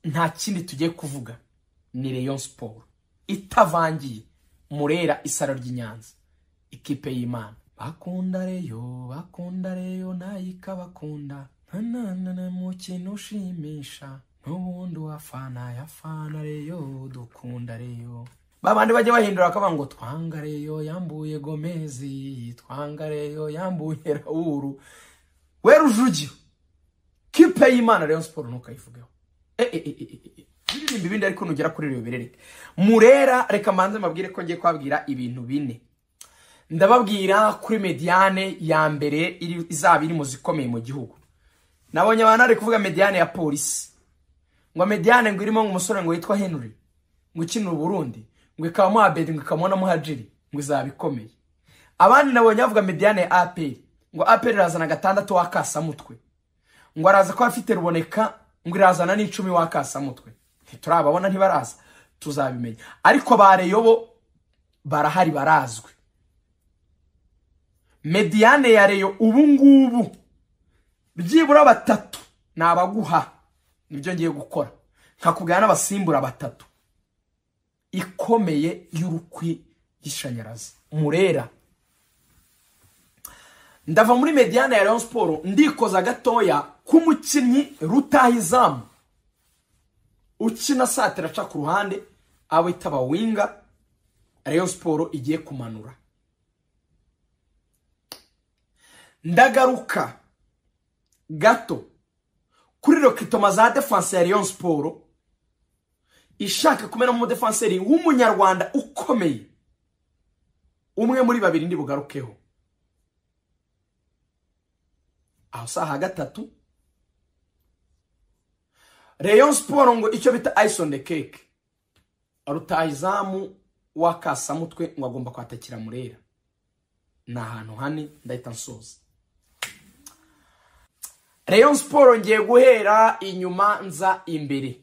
nta kindi tugiye kuvuga ni Rayon Sport itavangiye Murera isaro ry'Inyanza ikipe y'Imana bakunda Rayon nayika bakunda nana mukino ushimisha n'ubundi wafana yafana Rayon dukunda Rayon babandi bajye bahindura akaba ngo twanga Rayon yambuye Gomezi twanga Rayon yambuye Raoul we Rujugiro kipe y'Imana Rayon Sport nukayivugeho ibindi ariko nugera kuri Rayon berereke Murera reka manze mabwire ko ngiye kwabwira ibintu bine ndababwira kuri mediane ya mbere izaba iri mu zikomeye mu gihugu nabonye abantu ari kuvuga mediane ya polisi ngo mediane ngo irimo umusore ngo yitwa Henry ngo ukina Burundi ngo ikamo Abedi ngo ikamona Muhajiri ngo izabikomeye abandi nabonye bavuga mediane ya APR ngo APR irazana gatandatu wakasa mutwe ngo araza ko afite Ruboneka ngo irazana n'icumi wakasa mutwe turababona ntibaraza tuzabimenya ariko bareyobo barahari barazwe mediane ya Rayon ubu ngubu byibura batatu nabaguha nibyo ngiye gukora nkakugana n'abasimbura batatu ikomeye y'urukwi y'ishanyarazi Murera ndava muri mediane ya Rayon Sport ndikoza gatoya kumukinnyi Rutahizamu ukina satira ca ku ruhande abo itaba winga Rayon Sport igiye kumanura ndagaruka gato kuri Rokitoma za defense ya Rayon Sport ishaka kumena mu defenseri w'umunyarwanda ukomeye umwe muri babiri ndi bugarukeho aho saha gatatu Rayon Sport ngo icyo bita ice on the cake Rutahizamu wakasa mutwe ngo agomba kwatakira Murera na hantu hane ndahita nsoza Rayon Sport ngiye guhera inyuma nza imbere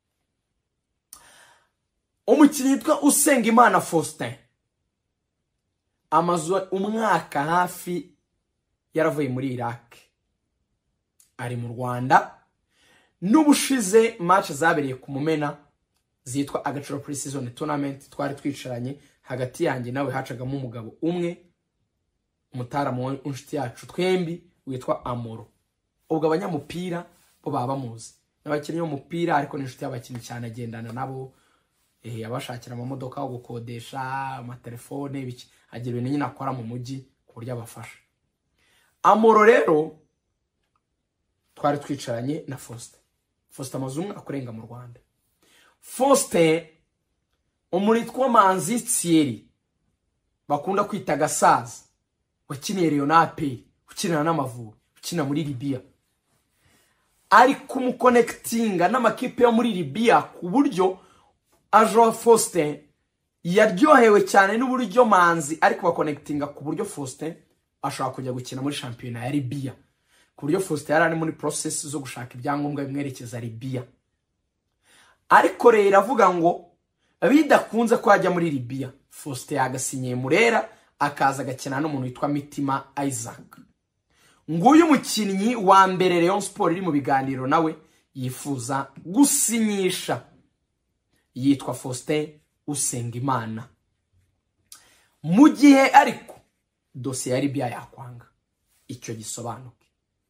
umukinnyi witwa Usengimana Faustin amazu umwaka hafi yaravuye muri Iraq ari mu Rwanda n'ubushize match zabereye ku Mumena zitwa Agaciro Pre-Season Tournament twari twicaranye hagati yanjye nawe hacagamo umugabo umwe umutara mu inshuti yacu twembi witwa Amoro ubwo abanyamupira bo baba muzi n'abakinnyi b'umupira ariko n'inshuti y'abakinnyi cyane agendana nabo abashakira mu modoka yo gukodesha amatelefone biki agira ibintu nyine akora mu mujyi ku buryo abafasha Amoro rero twari twicaranye na Faustin amazumwe akurenga mu Rwanda Faustin umuritwa Manzi Thierry bakunda kwita gasaza wakiniye Rayon APR ukinana n'Amavubi ukina muri Libya ari kumuconnectinga n'amakipe yo muri Libya ku buryo ajo Faustin yaryohewe cyane n'uburyo Manzi ari kubaconnectinga ku buryo Faustin ashaka kujya gukina muri championnat ya Libya ku buryo Faustin yarani muri process zo gushaka ibyangombwa bimwerekeza Libya ariko rero avuga ngo bidakunze ko ajya muri Libya Faustin yagasinye Murera akaza gakina n'umuntu witwa Mitima Isaac nguyu mukinnyi wa mbere Rayon Sport iri mu biganiro nawe yifuza gusinyisha yitwa Faustin Usengimana mu gihe ariko dosiye ya Libya yakwanga icyo gisobanuke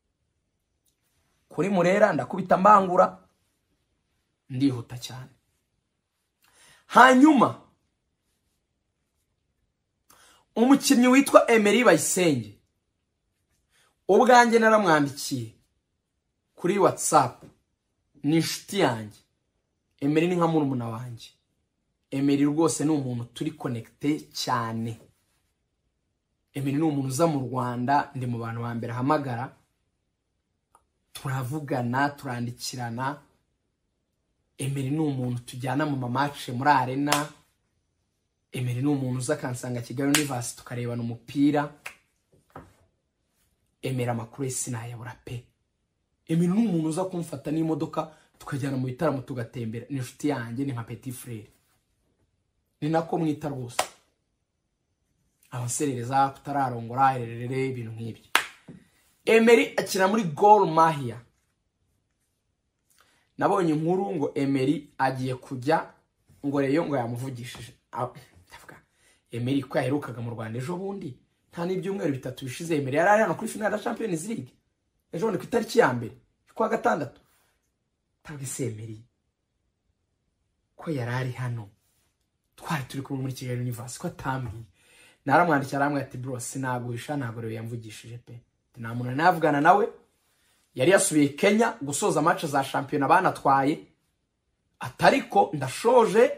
kuri Murera ndakubita mbangura ndihuta cyane hanyuma umukinnyi witwa Emery Bayisenge ubwanjye naramwandikiye kuri WhatsApp ni inshuti yanjye Emery ni nka murumuna wanjye Emery rwose ni umuntu turi connecte cyane Emery ni umuntu uza mu Rwanda ndi mu bantu ba mbere hamagara turavugana turandikirana Emery ni umuntu tujyana mu match muri arena Emery ni umuntu uza kansanga Kigali University tukarebana umupira Emery amakuru sinayabura pe Emery ni umuntu uza kumfata n'imodoka tukajyana mu bitaramo tugatembera ni inshuti yanjye ni nka petit frère ni nako mwita rwose abaserereza kutararongora ererere ibintu nk'ibyo Emery akina muri Gor Mahia nabonye inkuru ngo Emery agiye kujya ngo Rayon ngo yamuvugishije. Ndavuga Emery ko yaherukaga mu Rwanda ejo bundi nta n'ibyumweru bitatu bishize Emery yari ari hano kuri finale ya Champions League ejo bundi ku itariki ya mbere kwa gatandatu. Ntabwo se Emery ko yari ari hano twari turi kumwe muri Kigali Universe ko atambwiye. Naramwandikira aramwe ati bro sinaguhisha ntabwo rero yamvugishije pe. Nta muntu navugana nawe, yari yasubiye Kenya gusoza match za champion banatwaye, atariko ndashoje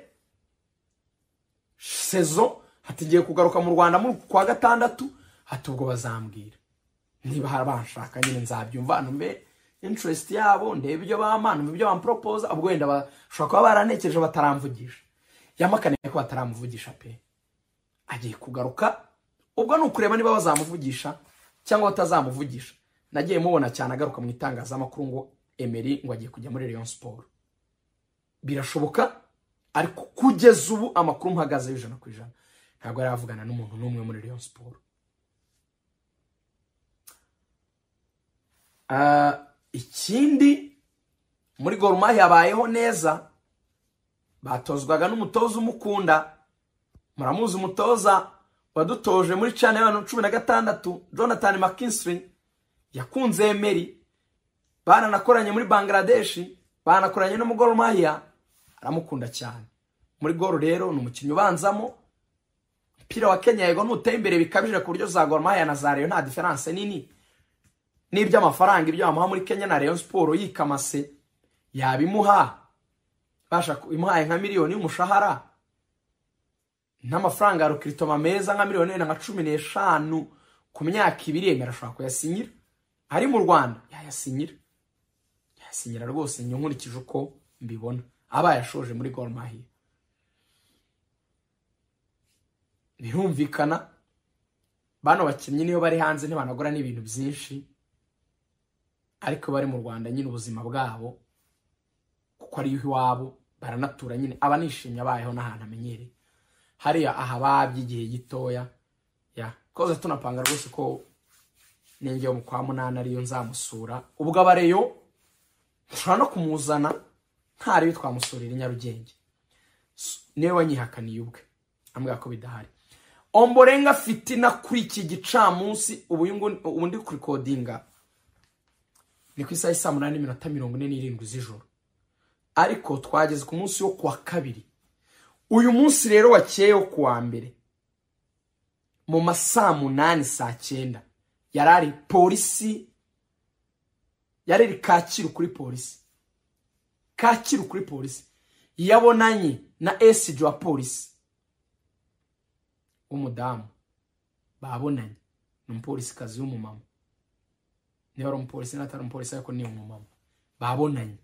saison hatigiye kugaruka mu Rwanda muri kwa gatandatu, hatubwo bazambwira niba harabanshaka nyine nzabyumva numbe interest yabo ndebe ibyo bamana ibyo bampropose, ubwo wenda bashaka kuba baranekeje bataramvugisha. Yamakane ko bataramuvugisha pe, agiye kugaruka ubwo nukureba niba bazamuvugisha cyangwa batazamuvugisha. Nagiye mubona cyane agaruka mu itangazamakuru ngo Emery ngo agiye kujya muri Rayon Sport. Birashoboka ariko kugeza ubu amakuru mpagaze y'ijana ku ijana ntabwo aravugana n'umuntu n'umwe muri Rayon Sport. Ikindi muri Gor Mahia yabayeho neza, batozwaga n'umutoza umukunda. Muramuzi umutoza wadutoje muri cyane ya 16 Jonathan McKinstry yakunze Emery, bananakoranye muri Bangladesh, banakoranye no mu Gor Mahia, aramukunda cyane. Muri Gor rero ni umukinnyi ubanzamo mpira wa Kenya yego nuteye imbere bikabije ku buryo za Gor Mahia na za Rayon nta difference nini. Nibyo amafaranga ibyo amuha muri Kenya na Rayon Sport yikamase yabimuha, basha imuhaye nka miliyoni y'umushahara n'amafaranga rukritoma meza nka miliyoni nka 15 ku myaka 2 Emera ashaka kuyasinyira. Ari mu Rwanda yasinyira rwose nkurikije uko mbibona aba yashoje muri Gor Mahia. Birumvikana bano bakinnyi niyo bari hanze ntibanagura n'ibintu byinshi, ariko bari mu Rwanda nyine ubuzima bwabo kuko ari iwabo baranatura nyine abanishimye abayeho n'ahantu amenyereye hariya aha babyigihe gitoya ya koze tunapanga rwose ko nenge mu kwa 8 ariyo nzamusura. Ubwo abareyo nshobora no kumuzana ntari bitwamusurira i Nyarugenge, niwe wanyihakaniye ubwe ambwa ko bidahari. Ombolenga fitina kuri iki gicamunsi ubundi kuri codinga ni ku isaha 8:47 z'ijoro, ariko twageze ku munsi wo kwa kabiri. Uyu munsi rero wakeye wo kuwa mbere mu masaa 8 saa 9 yarari polisi, yarari Kacyiru kuri polisi yabonanye na SG wa polisi umudamu, babonanye n'umupolisi kazi w'umumama, niba ari umupolisi n'atari umupolisi ariko ni umumama, babonanye.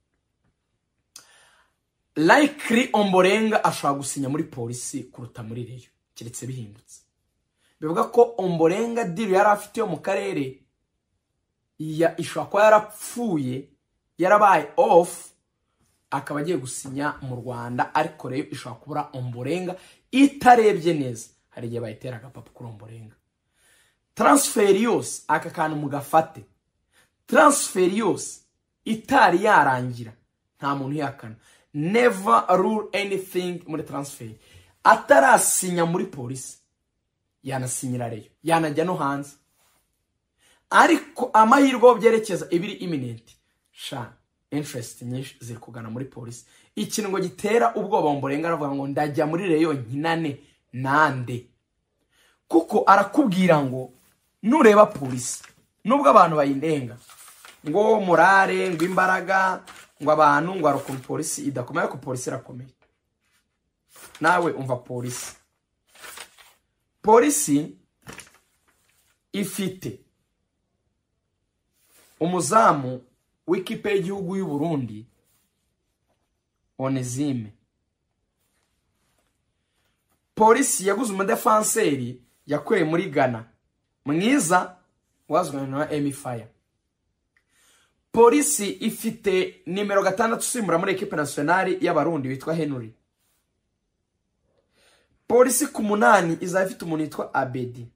Likely Ombolenga ashobora gusinya muri polisi kuruta muri Rayon kiretse bihindutse. Bivuga ko Ombolenga deal yari afite yo mu karere ishobora kuba yarapfuye yarabaye off, akaba agiye gusinya mu Rwanda, ariko Rayon ishobora kubura Ombolenga itarebye neza. Hari igihe bayitera agapapa kuri Ombolenga. Transfer yose aka kantu mugafate, transfer yose itari yarangira nta muntu yakana. Never rule anything muri transfer atarasinya muri polisi, yanasinyira Rayon yanajya no hanze, ariko amahirwe byerekeza ibiri imminent sha interest nyinshi ziri kugana muri polisi. Ikintu ngo gitera ubwoba Ombolenga aravuga ngo ndajya muri Rayon nkinane nande, kuko arakubwira ngo nureba polisi nubwo abantu bayindenga ngo morale ngo imbaraga ngo abantu ngo ariko polisi idakomeye, ko polisi irakomeye. Nawe umva polisi ifite umuzamu w'ikipe y'igihugu y'u Burundi Onezime. Polisi yaguze umudefanseri yakweye muri Ghana mwiza wazwe na Emi Fire. Polisi ifite nimero 6 usimbura muri equipe nationale y'abarundi witwa Henry. Polisi ku 8 izafite umuntu witwa Abedi.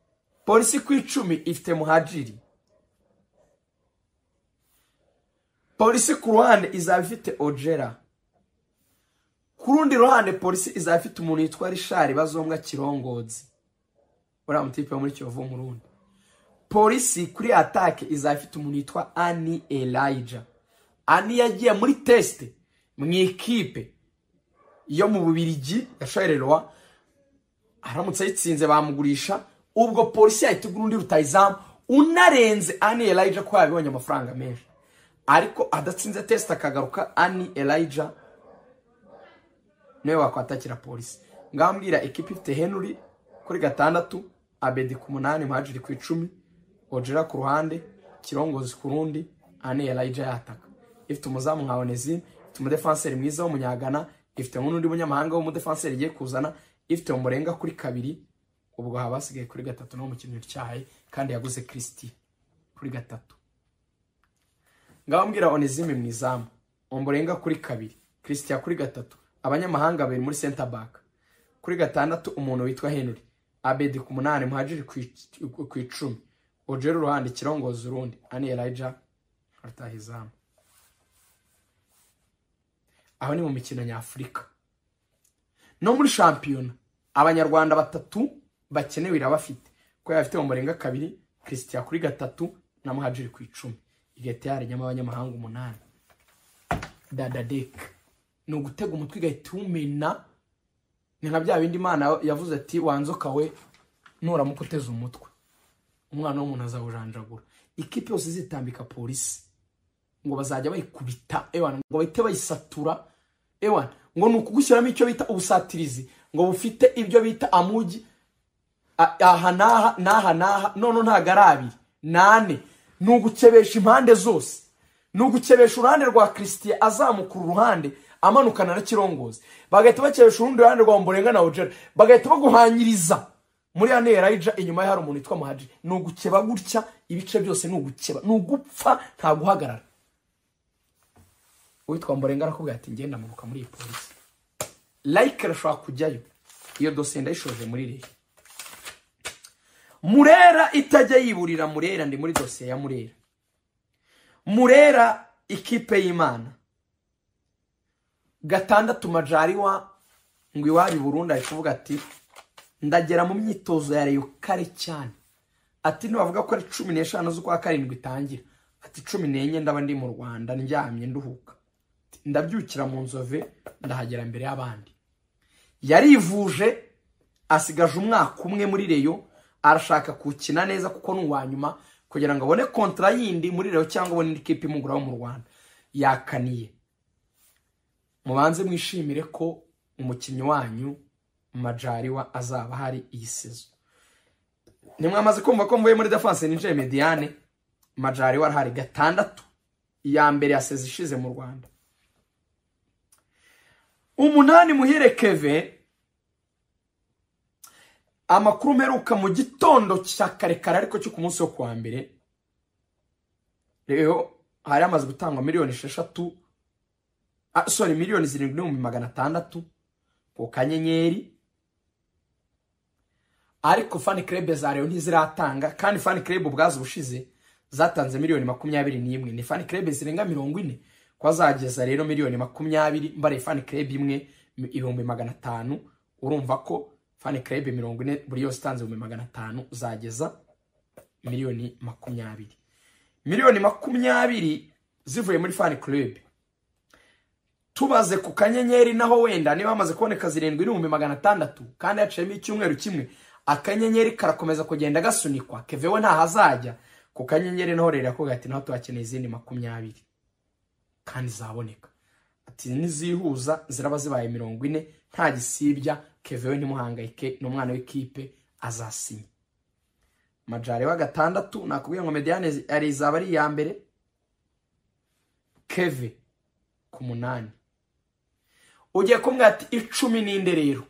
Polisi ku 10 ifite Muhajiri. polisi ku ruhande izaba ifite Ojera, ku rundi ruhande polisi izaba ifite umuntu yitwa Richard Bazombwa Kirongozi, uriya mutipe wo muri Kiyovu Murundi. Polisi kuri atake izaba ifite umuntu yitwa Ani Elijah. Ani yagiye muri teste mu ikipe yo mu Bubiligi ya Charleroi, aramutse yitsinze bamugurisha, ubwo polisi yahita igura undi rutayizamu unarenze Ani Elijah ko yabibonye amafaranga menshi. Ariko adatsinze test akagaruka, Ani Elijah niwe wakwatakira polisi. Ngambwira ekipe ifite Henry kuri 6, Abedi ku 8, Muhajiri ku 10, Ojera ku ruhande, Kirongozi ku rundi, Ani Elijah yataka. Ifite umuzamu nka Onesime, ifite umudefenseur mwiza w'umunyagana, ifite n'undi munyamahanga w'umudefenseur igiye kuzana, ifite umurenga kuri 2, ubwo habasigaye kuri 3 no mu kintu cyahaye, kandi yaguze Christi kuri 3. Ngambwira Onesime mwizamu, umurenga kuri 2, Christi kuri 3, abanyamahanga babiri muri center back. Kuri 6 umuntu witwa Henry, Abedi ku 8, Muhajiri ku 10, Ojera uruhande, Kirongozi urundi, Ani Elijah aratahizamu. Aho ni mu mikino nyafurika. No muri shampiyona abanyarwanda 3 bakenewe irabafite, ko yafite umurenga 2, Christian kuri 3 na Muhajiri ku 10, igete yaranyama abanyamahanga 8. Dadadek no gutega umutwe igahita umena, ni nka bya bindi Imana yavuze ati wanzoka we nuramuka uteze umutwe umwana w'umuntu azawujanjagura. Ikipe yose zitambika polisi ngo bazajya bayikubita, ewana ngo bahite bayisatura, ewana ngo nukugushyiramo icyo bita ubusatirizi, ngo bufite ibyo bita amugi aha naha none ntagarabi 8, nugukebesha impande zose, nugukebesha uruhande rwa Christian azamukura uruhande amanukana na Kirongozi, bagahita bakebesha urundi ruhande rwa Mborenga na Ojera, bagahita baguhanyiriza muri Ani Elijah inyuma hari umuntu witwa Muhajiri. Nugukeba gutya ibice byose, nugukeba nugupfa nta guhagarara. Witwa Mborenga arakubwira ati ngenda muruka muri polisi, like rashwa kujyayo. Iyo dosiye ndayishoje muri rehe. Murera itajya yiburira Murera, ndi muri dosiye ya Murera. Murera ikipe y'Imana 6 Majaliwa ngo iwari Burundi ari kuvuga ati ndagera mu myitozo ya Rayon kare cyane, ati nibavuga ko ari 15 z'ukwa 7 itangira, ati 14 ndaba ndi mu Rwanda ndyamye nduhuka, ndabyukira mu Nzove ndahagera mbere y'abandi. Yarivuje asigaje umwaka umwe muri Rayon, arashaka kukina neza kuko n'uwanyuma kugira ngo abone kontra yindi muri Rayon cyangwa abone ikipe imugura mu Rwanda. Yakaniye. Mubanze mwishimire ko umukinnyi wanyu Majaliwa azaba hari iyi sezo. Nimwamaze kumva ko mvuye muri defense ninje Mediane, Majaliwa arahari 6 iya mbere ya sezo ishize mu Rwanda. 8 Muhire Kevin, amakuru meruka mu gitondo cya karekare ariko cyo ku munsi wo kwa mbere, rero hari amaze gutangwa miliyoni 6, miliyoni 7,600 ku kanyenyeri, ariko fan club za Rayon ntiziratanga, kandi fan club ubwazo bushize zatanze miliyoni 21. Ni fan club zirenga 40 kwa zageza rero miliyoni 20, mbare fan club imwe 500. Urumva ko fan club 40 buri yose tanze 500 zageza miliyoni 20. Miliyoni 20 zivuye muri fan club. Tubaze ku kanyenyeri naho wenda niba bamaze kuboneka 7,600 kandi yaciyemo icyumweru kimwe, akanyenyeri karakomeza kugenda gasunikwa. Kevewe nta hazajya ku kanyenyeri naho rero ko gati naho tubakeneye izindi 20 kandi zaboneka, ati nizihuza ziraba zibaye 40 nta gisibya. Kevewe ntimuhangayike, n'umwana w'ikipe azasinya. Majaliwa 6 nakubwiye ngo Mediane ari izaba ari ya mbere, Keve ku 8. Ugiye kumwe ati 10 rero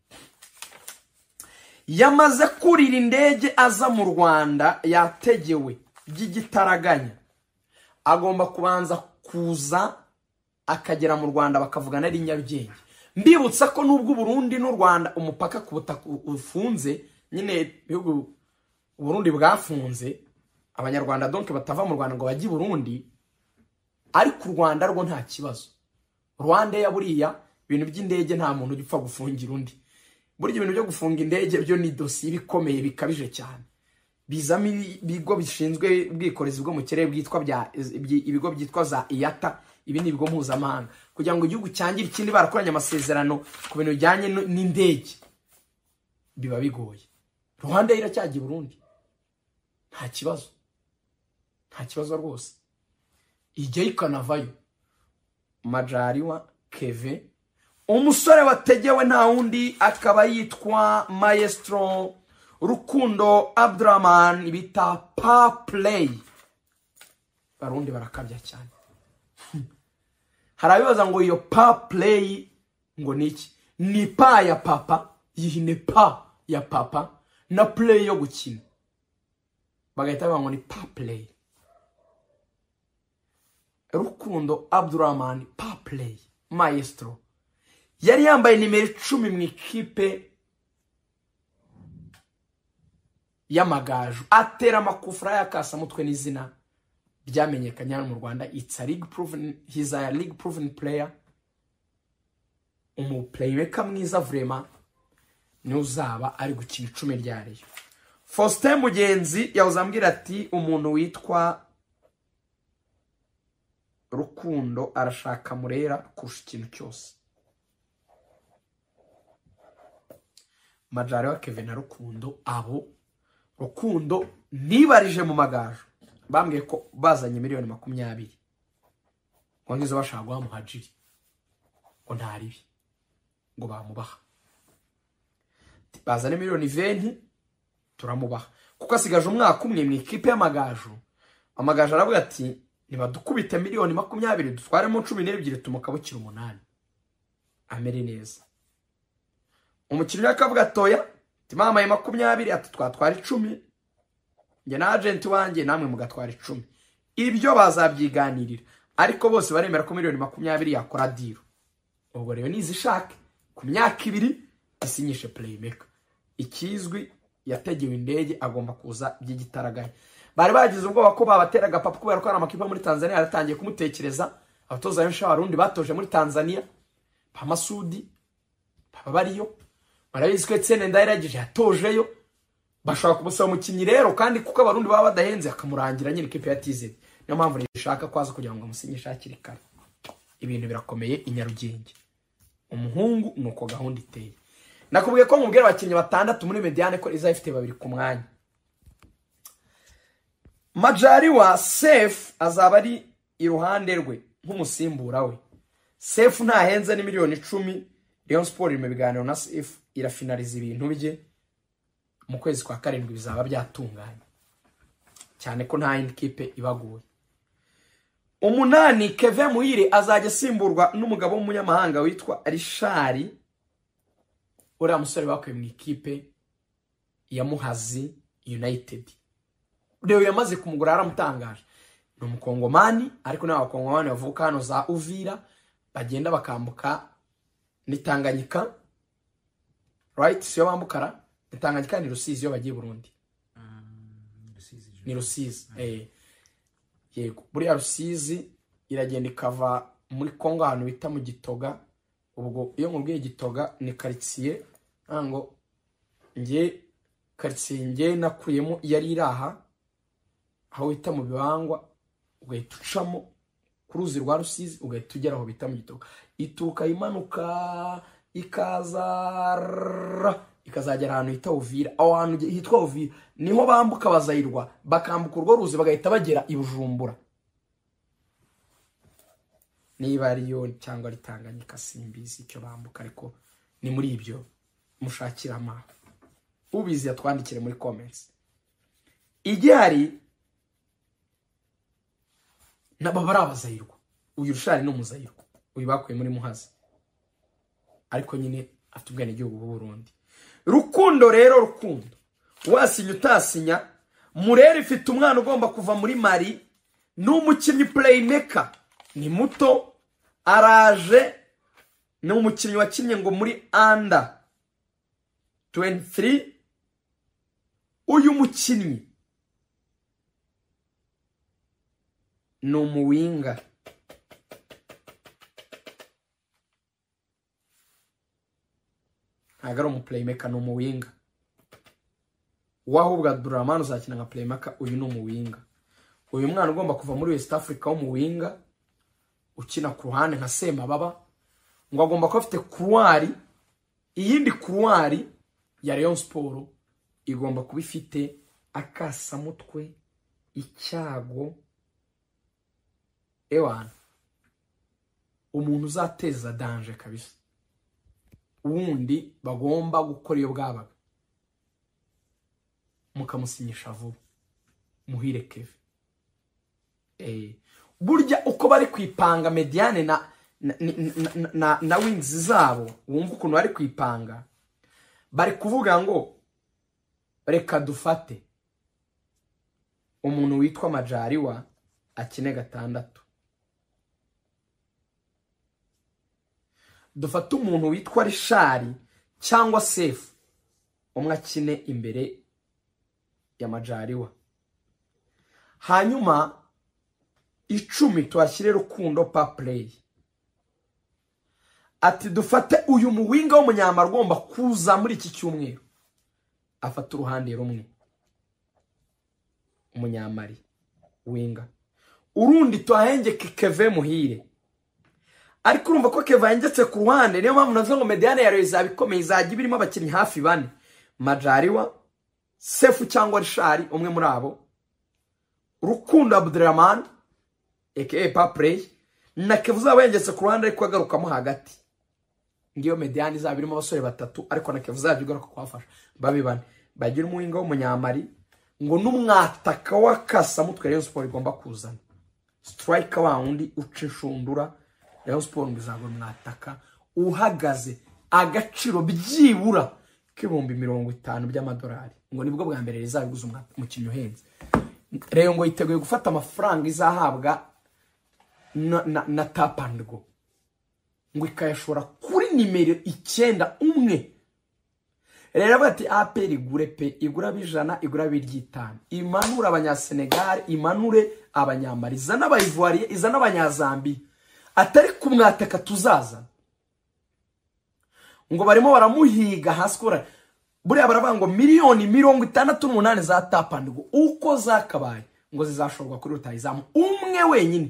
yamaze kurira indege aza mu Rwanda, yategewe by'igitaraganya, agomba kubanza kuza akagera mu Rwanda bakavugana ari Nyarugenge. Mbibutsa ko nubwo Burundi n'u Rwanda umupaka ku butaka ufunze, nyine bihugu Burundi bwafunze, abanyarwanda donc batava mu Rwanda ngo bajye Burundi, ariko u Rwanda rwo nta kibazo. Rwanda ya buriya ibintu by'indege nta muntu ugipfa gufungira undi. Burya ibintu byo gufunga indege byo ni dosiye bikomeye bikabije cyane. Bizamo ibigo bishinzwe ubwikorezi bwo mu kirere bwitwa ibigo byitwa za IATA, ibindi bigo mpuzamahanga, kugira ngo igihugu cyangire ikindi barakoranye amasezerano ku bintu bijyanye n'indege biba bigoye. Rwanda iracyajya i Burundi nta kibazo rwose, ijyayo ikanavayo. Majaliwa Kevin, umusore wategewe nta wundi akaba yitwa Maestro Rukundo Abdurrahman, bita Pa Play. Barundi barakabya cyane. Harabibaza ngo iyo Pa Play ngo niki? Ni pa ya papa, yihine pa ya papa na play yo gukina, bagahita bavuga ngo ni Pa Play. Rukundo Abdurrahman Pa Play Maestro yari yambaye nimero 10 mu ikipe y'Amagaju, atera amakufra yakasa mutwe n'izina ryamenyekanye mu Rwanda. It's a league proven, he's a league proven player, playmaker mwiza vrema, ni uzaba ari gukina 10 rya Rayon. Faustin Mugenzi yawuzambwira ati umuntu witwa Rukundo arashaka Murera kurusha ikintu cyose. Majaliwa Kevin na Rukundo, abo Rukundo nibarije mu Magaju bambwiye ko bazanye miliyoni 20 ngo ngizo bashaka guha Muhajiri ngo ntaribi ngo bamubaha, bazane miliyoni 20 turamubaha kuko asigaje umwaka umwe mu ikipe y'Amagaju. Amagaju aravuga ati nibadukubite miliyoni 20 dutwaremo 12 tumukabukira 8 amere neza. Umukinnyi akavuga atoya timamaye 20 ati twatwara 10, nge na agent wanjye namwe mugatwara 10. Ibyo bazabyiganirira, ariko bose baremera ko miliyoni 20 yakora deal. Ubwo rero nizishake ku myaka 2 isinyishe playmaker. Ikizwi yategewe indege agomba kuza by'igitaragaye. Bari bagize ubwoba ko babateraga papa kubera ko ari amakipe muri Tanzania yaratangiye kumutekereza. Abatoza benshi Abarundi batoje muri Tanzania, Pa Masudi baba bariyo, barabizi ko Etienne Ndayiragije yatojeyo, bashaka kumusaba umukinnyi rero kandi kuko Abarundi baba badahenze akamurangira nyine ikipe ya TZ. Niyo mpamvu nishaka kwaza kugira ngo amusinyishe hakiri kare. Ibintu birakomeye i Nyarugenge. Umuhungu nuko gahunda iteye. Nakubwiye ko mubwira abakinnyi 6 muri Mediane ko izafite 2 ku mwanya. Majaliwa Safe azaba ari iruhande rwe nk'umusimbura we. Safe ntahenze ni miliyoni 10. Rayon Sport iri mu biganiro na Safe irafinaliza ibintu bye mu kwezi kwa 7 bizaba byatunganye cyane ko nta yindi kipe ibaguye. 8 Kevin Muhire azajya simburwa n'umugabo w'umunyamahanga witwa Richard, uriya musore bakuye mu ikipe ya Muhazi United. Leo yamaze kumugura aramutangaje. Ni umukongomani ariko n'abakongomani bavuka hano za Uvira bagenda bakambuka ni Tanganyika, right? Siyo bambukara ni Tanganyika ni Rusizi yo bagiye Burundi. Ni Rusizi. Yego, buri Rusizi iragenda ikava muri Kongo ahantu bita mu Gitoga. Ubwo iyo nkubwiye Gitoga ni quartier ngo nge quartier nge nakuyemo yari iraha aho bita mu Bibangwa, ugahita ucamo kuruzi rwa Rusizi ugahita ugera aho bita mu Gitoga, ituka imanuka ikazagera ahantu hita Uvira. Aho hantu hitwa Uvira niho bambuka bazayirwa bakambuka urwo ruzi bagahita bagera i Bujumbura. Niba ariyo cyangwa ari Tanganyika simbizi icyo bambuka, ariko ni muri ibyo mushakira ama ubizi yatwandikire muri comments. Igihari nababara abazayirwa, uyu Rushari n'umuzayirwa, uyu bakuye muri Muhazi ariko nyine atubwene igihugu b'u Burundi. Rukundo rero, Rukundo wasinya utasinya, Murera ifite umwana ugomba kuva muri Mali, n'umukinnyi playmaker, ni muto araje, ni umukinnyi wakinnye ngo muri under 23. Uyu mukinnyi ni umuwinga ntago ari umuplaymaker ni umuwinga. Wahubwo Abdurrahman uzakina nka playmaker, uyu ni umuwinga. Uyu mwana ugomba kuva muri West Africa w'umuwinga ukina ku ruhande nka Semababa, ngo agomba kuba afite couloir, iyindi couloir ya Rayon Sport igomba kuba ifite akasamutwe, icyago, ewana umuntu uzateza danger kabisa, uwundi bagomba gukora iyo bwabaga mukamusinyisha vuba, Muhire Kevin. Burya uko bari kwipanga Mediane na wings zabo, wumva ukuntu bari kwipanga, bari kuvuga ngo reka dufate umuntu witwa Majaliwa akine gatandatu, dufate umuntu witwa Rishari cyangwa Sefu umwe akine imbere ya Majaliwa, hanyuma 10 twashyire Rukundo pa play. Ati dufate uyu muwinga w'umunyamara ugomba kuza muri iki cyumweru afata uruhande rumwe, umunyamari winga, urundi twahengeke Kevin Muhire. Ariko urumva ko Kevin yengetse ku ruhande, niyo mpamvu navuze ngo Mediane ya Rayon izabikomeye, izajya birimo abakinnyi hafi 4, Majaliwa, Sefu cyangwa Rishari umwe muri abo, Rukundo Abdurrahman aka pa play, na Kevin uzabengetse ku ruhande ariko agarukamo hagati. Ngiyo Mediane izabirimo abasore 3, ariko na Kevin uzabyigaruka kwafasha babe 4, bagira umuwinga w'umunyamari, ngo n'umwataka wakasa mutwe Rayon Sport igomba kuzana striker wa undi uca inshundura. Rayon Sport ngizagura mwataka uhagaze agaciro byibura k'ibihumbi 50 by'amadolari, ngo nibwo bwa mbere rizabiguza umukinnyi uhenze. Rayon ngo yiteguye gufata amafaranga izahabwa na Tap and Go, ngo ikayashora kuri nimero 9. Rero bati APR igure pe, igura bijana, igura biryitana, imanura abanyasenegal, imanure abanyamari, izana abayivoiriye, izana abanyazambi, atari kumwataka tuzaza. Ngo barimo baramuhiga haskora, buriya baravuga ngo miliyoni 68 za Tap and Go uko zakabaye ngo zizashorwa kuri rutayizamu umwe wenyine.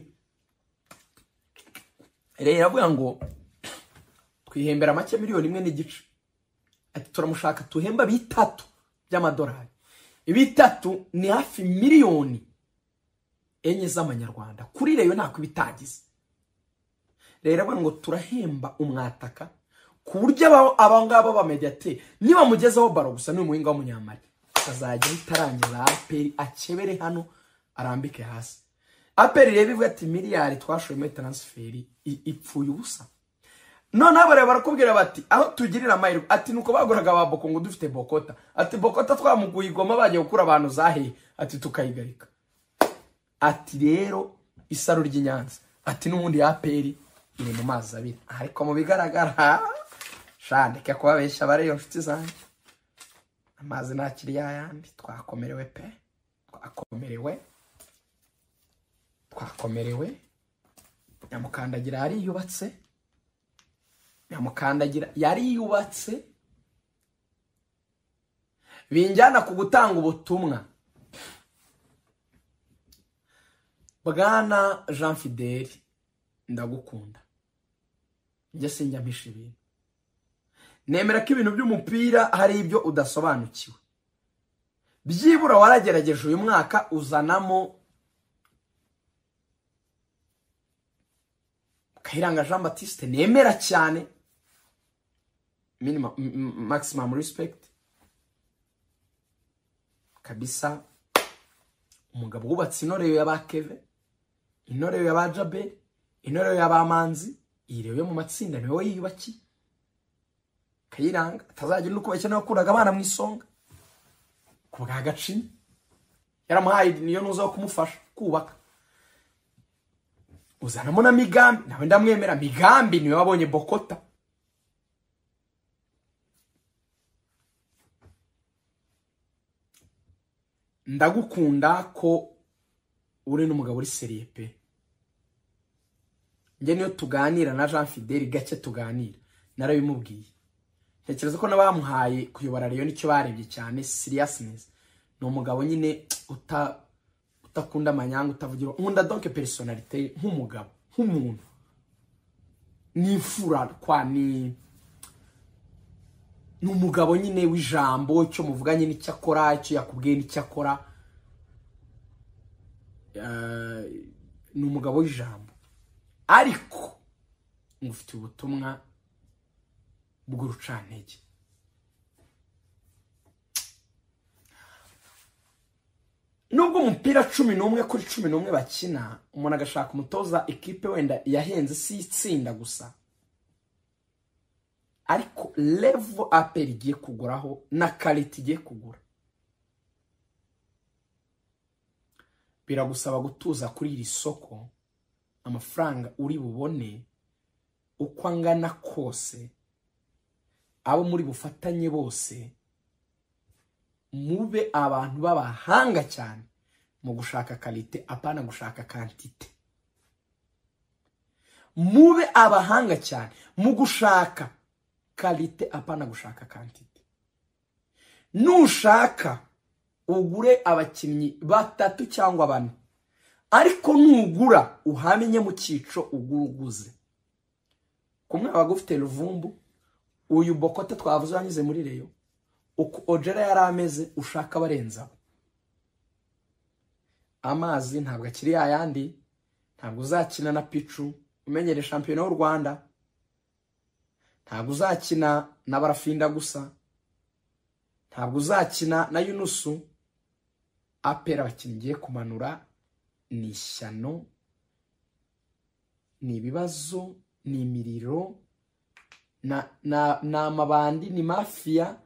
Rero avuga ngo twihembera make miliyoni 1.5, ati turamushaka tuhemba 3 by'amadolari. 3 ni hafi miliyoni 4 z'amanyarwanda, kuri Rayon ntako bitagize. Rero avuga ngo turahemba umwataka ku buryo abangaba ba Mediate niba mugezeho baro gusa n'umuhinga w'umunyamari azajya itarangiza APR akebere hano arambike hasi. APR rero bivuga ati miliyari twashoye transferi ipfuye ubusa. None abare barakubwira bati aho tugirira amahirwe, ati nuko baguraga baboko ngo dufite Bokota, ati Bokota twamuguye igoma bagiye gukura abantu zahe, ati tukayigarika. Ati rero isaro ry'Inyanza, ati n'ubundi APR iri mu mazi abiri, ariko mu bigaragara shandeke kubabesha bare yo nshuti zanjye, amazi nakiri yayandi. Twakomerewe pe, twakomerewe. Nyamukandagira yari yubatse, Nyamukandagira yari yubatse, binjyana ku gutanga ubutumwa. Bwana Jean Fidel ndagukunda, njye sinjya mpisha ibintu, nemera ko ibintu by'umupira hari ibyo udasobanukiwe. Byibura waragerageje uyu mwaka uzanamo Kayiranga Jean Baptiste, nemera cyane, maximum respect kabisa. Umugabo wubatse inoreyo y'aba Keve, inoreyo y'aba Jabe, inoreyo y'aba Manzi, ireyo mu matsinda niwe yiyubaki. Kayiranga atazagira nuko bakene bakuraga abana mu isonga ku bwa Gacinya, yaramuhaye niyo nuza kumufasha kubaka. Uzanamo na Migambi, nawe ndamwemera. Migambi niwe wabonye Bokota. Ndagukunda ko uri n'umugabo uri seriye pe. Nge niyo tuganira na Jean Fidel gake tuganira narabimubwiye, ntekereza ko nabamuhaye kuyobora Rayon nicyo barebye cyane seriousness. Ni umugabo nyine utakunda amanyanga, utavugira nkunda donc personnalité nk'umugabo, nk'umuntu. Ni fura kwa ni umugabo nyine w'ijambo, cyo muvuganye n'icyo akora, icyo yakubwiye n'icyo akora. Ni umugabo w'ijambo, ariko ngufite ubutumwa bw'urucantege. Nubwo umupira 11 kuri 11 bakina, umuntu agashaka umutoza equipe wenda yahenze si itsinda gusa, ariko level APR igiye kuguraho na quality igiye kugura, biragusaba gutuza kuri iri soko. Amafaranga uri bubone uko angana kose, abo muri bufatanye bose mube abantu b'abahanga cyane mu gushaka quality apana gushaka quantité. Mube abahanga cyane mu gushaka quality apana gushaka quantité. Nushaka ugure abakinnyi 3 cyangwa 4, ariko nugura uhamenye mu cyico uguruguze. Kumwe abagufite Ruvumbu, uyu Bokota twavuze wanyuze muri Rayon, uko Ojera yarameze ushaka barenza. Amazi ntabwo akiri yayandi, ntabwo uzakina na Pichu umenyere champion w'u Rwanda, ntabwo uzakina na Barafinda gusa, ntabwo uzakina na Yunusu. APR abakingiye kumanura ni ishyano, ni ibibazo, ni imiriro, na amabandi, ni mafia,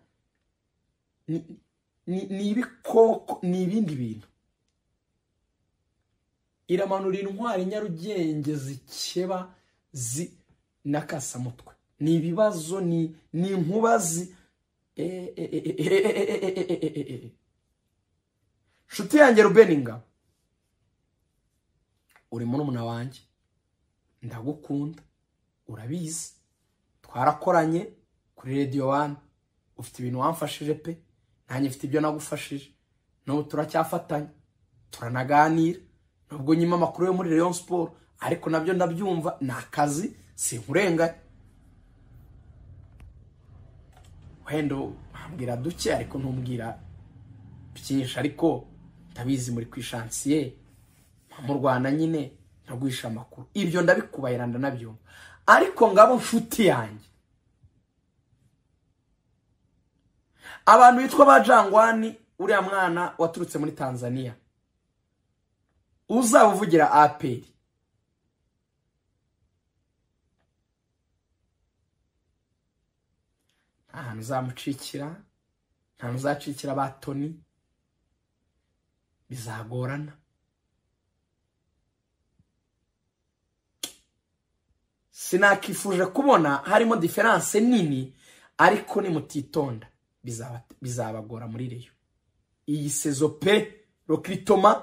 ni ibikoko, ni ibindi bintu. Iramanura intwari Nyarugenge zikeba n'akasamutwe. Ni ibibazo, ni inkubazi. Shuti yanjye Rubeninga, uri murumuna wanjye, ndagukunda, urabizi, twarakoranye kuri Radio 1, ufite ibintu wamfashije pe, nanjye mfite ibyo nagufashije, no turacyafatanya, turanaganira. Nubwo nyima makuru yo muri Rayon Sport, ariko nabyo ndabyumva, nakazi sinkurenga. Wendo ambwira duke ariko ntumbwira byinshi, ariko ndabizi muri kwishansiye mu Rwanda nyine ntagwisha amakuru. Ibyo ndabikubayira ndanabyumva, ariko ngabo nshuti yanjye, abantu bitwa bajangwani, uriya mwana waturutse muri Tanzania, uzavugira APR, ahantu uzamucikira, nta uzacikira Batoni, bizagorana. Sinakifuje kubona harimo difference nini, ariko ni mutitonda bizabagora muri Rayon iyi sezo pe. Recruitment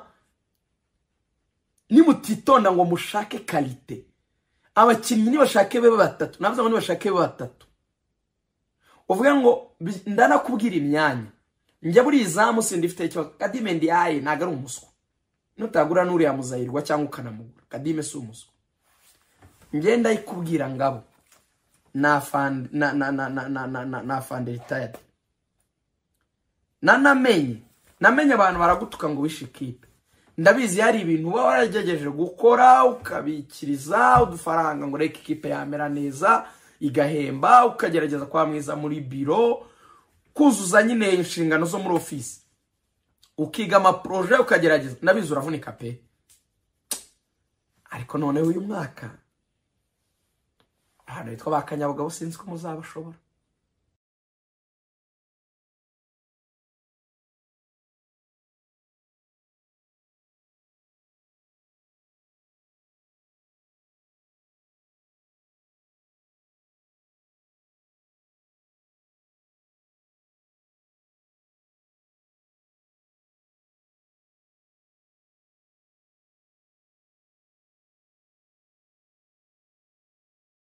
ni mutitonda ngo mushake qualité. Abakinnyi ni bashake bebe 3, navuze ngo ni bashake bebe 3. Uvuga ngo ndanakubwira imyanya, njya buri izamu sindifite cyo. Kadime Ndiaye nagara umuswa, nutagura nuri ya Muzayirwa cyangwa ukanamugura. Kadime si umuswa. Ngenda ikubwira ngabo na fund na fund retired. Namenye abantu baragutuka ngo wishikipe. Ndabizi hari ibintu baba waragejeje gukora, ukabikiriza udufaranga ngo reka ikipe yamera neza, igahemba, ukagerageza kwa mwiza muri biro, kuzuza nyine inshingano zo muri office, ukiga ama projet ukagerageza. Ndabizi uravunika pe, ariko none uyu mwaka ahantu hitwa bakanyabugabo sinzi ko muzabashobora.